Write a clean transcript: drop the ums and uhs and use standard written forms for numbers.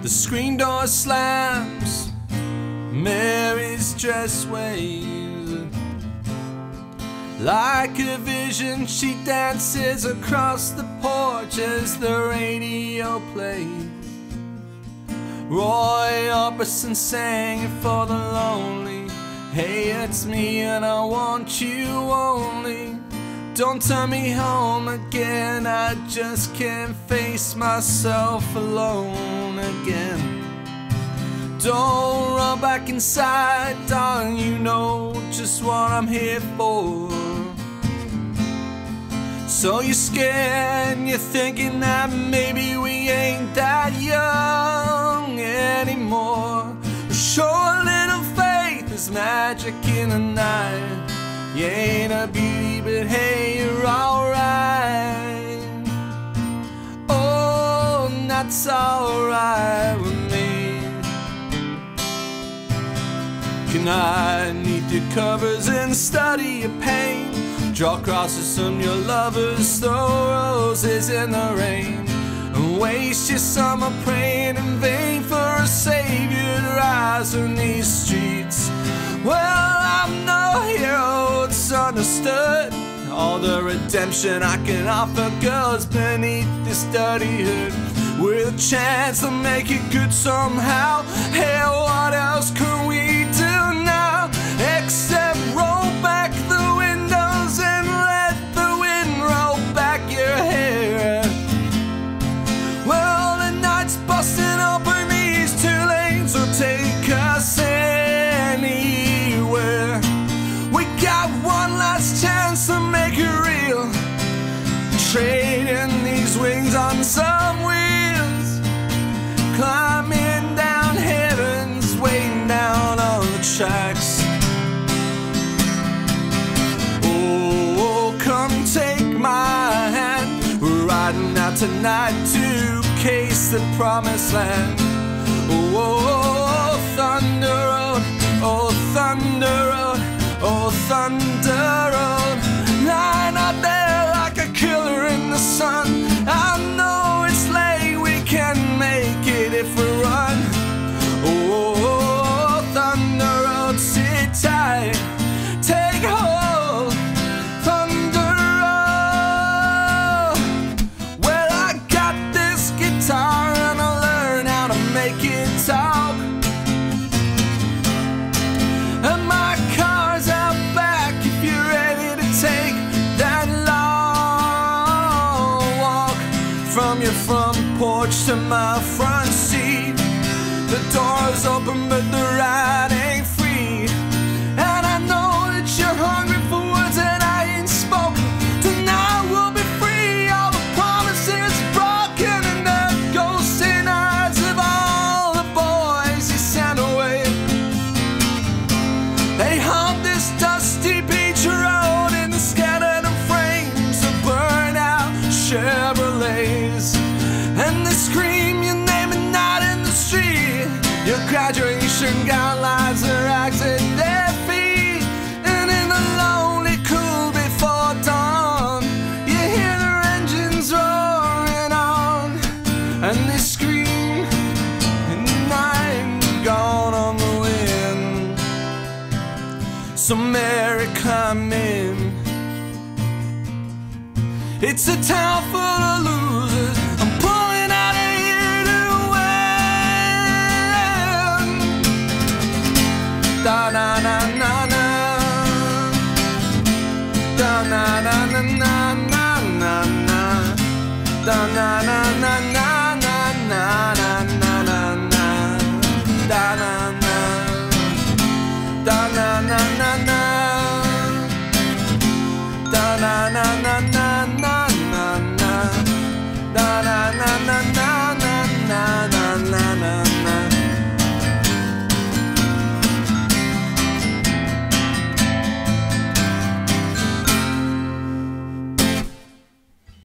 The screen door slams, Mary's dress waves. Like a vision, she dances across the porch as the radio plays. Roy Orbison sang it for the lonely. Hey, it's me and I want you only. Don't turn me home again, I just can't face myself alone again. Don't run back inside, darling, you know just what I'm here for. So you're scared and you're thinking that maybe we ain't that young anymore. Show a little faith, there's magic in the night. You ain't a beauty, but hey, you're alright. Oh, and that's alright with me. Can I neath your covers and study your pain? Draw crosses from your lovers, throw roses in the rain, and waste your summer praying in vain for a savior to rise from these streets. Well, I'm no hero, it's understood. All the redemption I can offer girls beneath this dirty hood, with a chance to make it good somehow. Hey, what else can we do now except roll back the windows and let the wind roll back your hair? Well, the night's busting open, these two lanes will take us anywhere. We got one last chance to make it real, trading these wings on some wheels, climbing down heavens, waiting down on the tracks. Oh, come take my hand, we're riding out tonight to case the promised land. Oh, Thunder Road, oh, Thunder Road, oh, Thunder Road. Lying out there like a killer in the sun. I know it's late, we can make it if we run. Oh, Thunder Road, sit tight, take hold, Thunder Road. Well, I got this guitar and I learned how to make it talk. And my car's out back if you're ready to take that long walk from your front porch to my front seat. The door's open but the ride ain't free, and I know that you're hungry for words that I ain't spoken. Tonight we'll be free, all the promises broken, and the ghosts in eyes of all the boys you sent away. They haunt this dusty beach road in the scattered frames of burned out Chevrolets, and they scream your name at night in the street. Your graduation gown lies their rags at their feet, and in the lonely cool before dawn, you hear their engines roaring on, and they scream in the night, gone on the wind. So Mary, climb in. It's a town full of losers, I'm pulling out of here to win. Da na na na na, da na na na na na na, da na na